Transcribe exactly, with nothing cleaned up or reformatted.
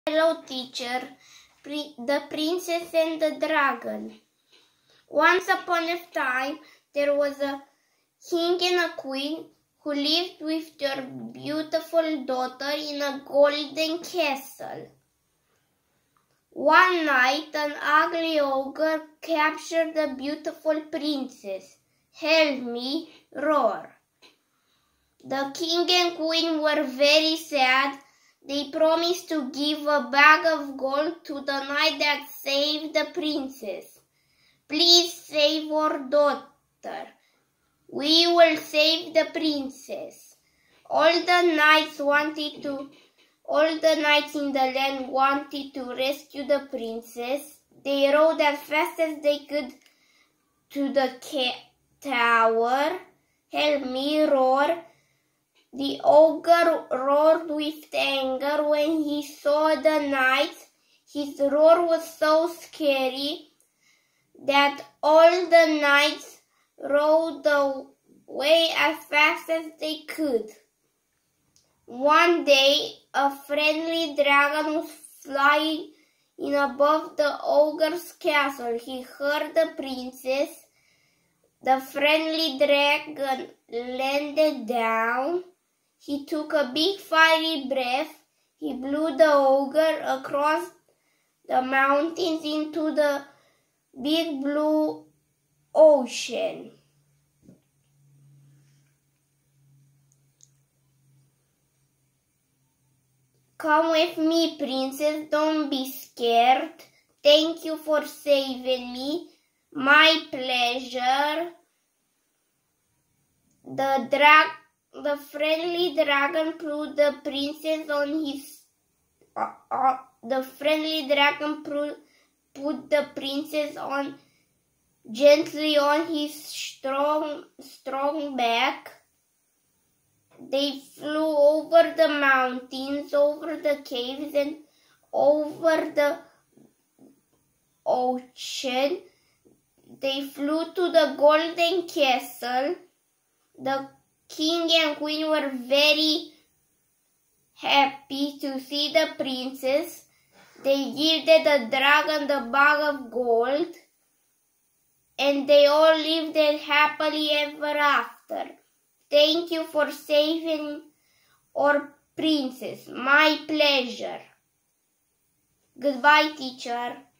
Hello, teacher. Pri the Princess and the Dragon. Once upon a time, there was a king and a queen who lived with their beautiful daughter in a golden castle. One night, an ugly ogre captured the beautiful princess. "Help me!" roared. The king and queen were very sad. They promised to give a bag of gold to the knight that saved the princess. "Please save our daughter. We will save the princess." All the knights wanted to, all the knights in the land wanted to rescue the princess. They rode as fast as they could to the tower. "Help me!" roared. The ogre roared with anger when he saw the knights. His roar was so scary that all the knights rode away as fast as they could. One day, a friendly dragon was flying in above the ogre's castle. He heard the princess. The friendly dragon landed down. He took a big fiery breath. He blew the ogre across the mountains into the big blue ocean. "Come with me, princess. Don't be scared. Thank you for saving me." "My pleasure." The drag The friendly dragon put the princess on his. Uh, uh, the friendly dragon put, put the princess on gently on his strong, strong back. They flew over the mountains, over the caves, and over the ocean. They flew to the golden castle. The king and queen were very happy to see the princess. They gifted the dragon the bag of gold, and they all lived happily ever after. Thank you for saving our princess. My pleasure. Goodbye, teacher.